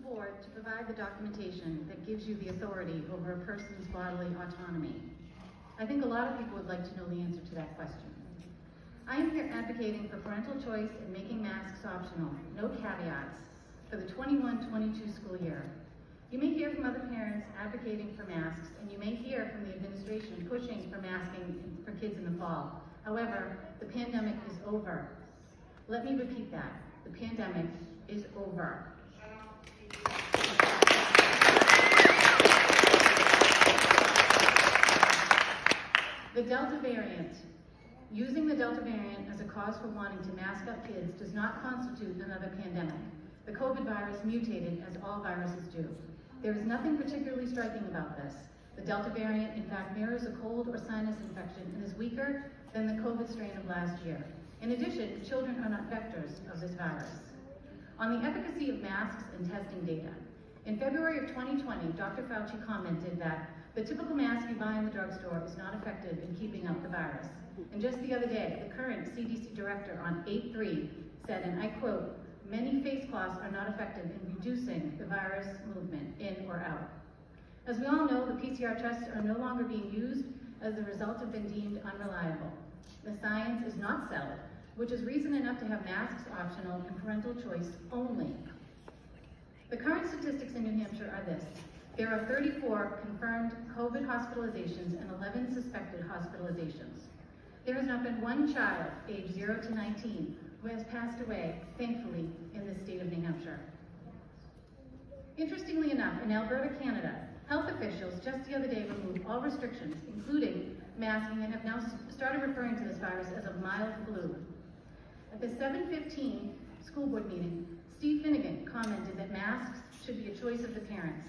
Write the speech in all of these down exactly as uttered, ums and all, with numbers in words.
board to provide the documentation that gives you the authority over a person's bodily autonomy? I think a lot of people would like to know the answer to that question. I am here advocating for parental choice and making masks optional, no caveats, for the twenty-one twenty-two school year. You may hear from other parents advocating for masks, and you may hear from the administration pushing for masking for kids in the fall. However, the pandemic is over. Let me repeat that. The pandemic is over. The Delta variant. Using the Delta variant as a cause for wanting to mask up kids does not constitute another pandemic. The COVID virus mutated as all viruses do. There is nothing particularly striking about this. The Delta variant, in fact, mirrors a cold or sinus infection and is weaker than the COVID strain of last year. In addition, children are not vectors of this virus. On the efficacy of masks and testing data. In February of twenty twenty, Doctor Fauci commented that the typical mask you buy in the drugstore is not effective in keeping up the virus. And just the other day, the current C D C director on eight three said, and I quote, "Many face cloths are not effective in reducing the virus movement in or out." As we all know, the P C R tests are no longer being used as the results have been deemed unreliable. The science is not settled, which is reason enough to have masks optional and parental choice only. The current statistics in New Hampshire are this. There are thirty-four confirmed COVID hospitalizations and eleven suspected hospitalizations. There has not been one child aged zero to nineteen who has passed away, thankfully, in the state of New Hampshire. Interestingly enough, in Alberta, Canada, health officials just the other day removed all restrictions, including masking, and have now started referring to this virus as a mild flu. At the seven fifteen school board meeting, Steve Finnegan commented that masks should be a choice of the parents.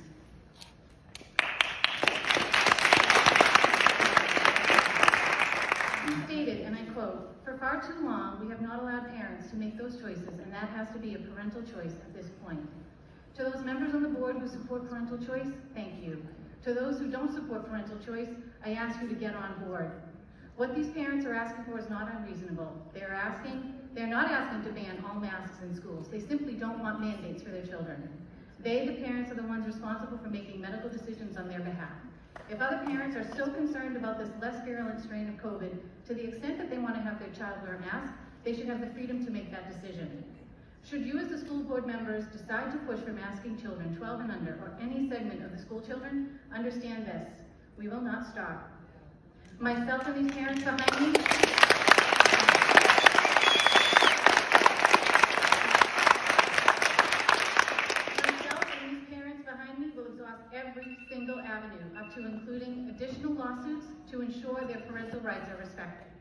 He stated, and I quote, "For far too long, we have not allowed parents to make those choices, and that has to be a parental choice at this point." To those members on the board who support parental choice, thank you. To those who don't support parental choice, I ask you to get on board. What these parents are asking for is not unreasonable. They are asking, they're not asking to ban all masks in schools. They simply don't want mandates for their children. They, the parents, are the ones responsible for making medical decisions on their behalf. If other parents are so concerned about this less virulent strain of COVID, to the extent that they want to have their child wear a mask, they should have the freedom to make that decision. Should you as the school board members decide to push for masking children twelve and under, or any segment of the school children, understand this, we will not stop. Myself and these parents behind me, myself and these parents behind me will exhaust every single avenue, up to including additional lawsuits to ensure their parental rights are respected.